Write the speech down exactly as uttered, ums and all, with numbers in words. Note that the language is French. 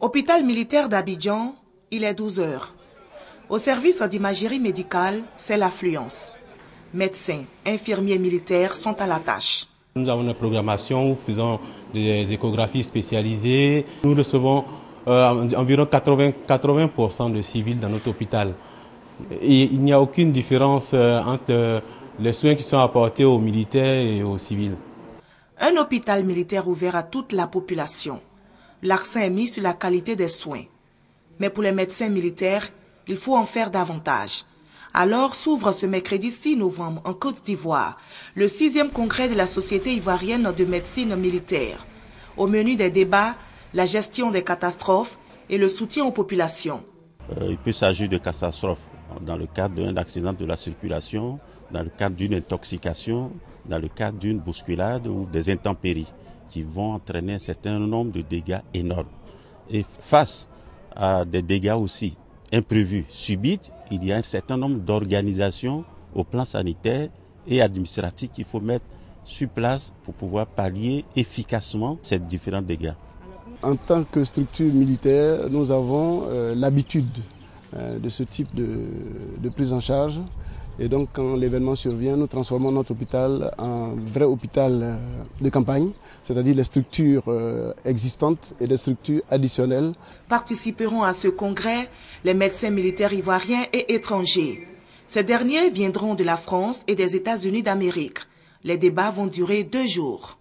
Hôpital militaire d'Abidjan, il est douze heures. Au service d'imagerie médicale, c'est l'affluence. Médecins, infirmiers militaires sont à la tâche. Nous avons une programmation où nous faisons des échographies spécialisées. Nous recevons euh, environ quatre-vingts pour cent de civils dans notre hôpital. Et il n'y a aucune différence euh, entre les soins qui sont apportés aux militaires et aux civils. Un hôpital militaire ouvert à toute la population. L'accent est mis sur la qualité des soins. Mais pour les médecins militaires, il faut en faire davantage. Alors s'ouvre ce mercredi six novembre en Côte d'Ivoire le sixième congrès de la Société ivoirienne de médecine militaire. Au menu des débats, la gestion des catastrophes et le soutien aux populations. Euh, il peut s'agir de catastrophes dans le cadre d'un accident de la circulation, dans le cadre d'une intoxication, dans le cadre d'une bousculade ou des intempéries qui vont entraîner un certain nombre de dégâts énormes. Et face à des dégâts aussi imprévus, subites, il y a un certain nombre d'organisations au plan sanitaire et administratif qu'il faut mettre sur place pour pouvoir pallier efficacement ces différents dégâts. En tant que structure militaire, nous avons euh, l'habitude euh, de ce type de, de prise en charge. Et donc, quand l'événement survient, nous transformons notre hôpital en vrai hôpital euh, de campagne, c'est-à-dire les structures euh, existantes et des structures additionnelles. Participeront à ce congrès les médecins militaires ivoiriens et étrangers. Ces derniers viendront de la France et des États-Unis d'Amérique. Les débats vont durer deux jours.